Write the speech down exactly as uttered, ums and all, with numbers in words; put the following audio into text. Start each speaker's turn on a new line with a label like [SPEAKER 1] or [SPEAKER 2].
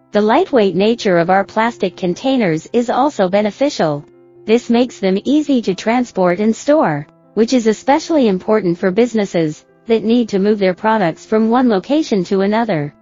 [SPEAKER 1] The lightweight nature of our plastic containers is also beneficial. This makes them easy to transport and store, which is especially important for businesses that need to move their products from one location to another.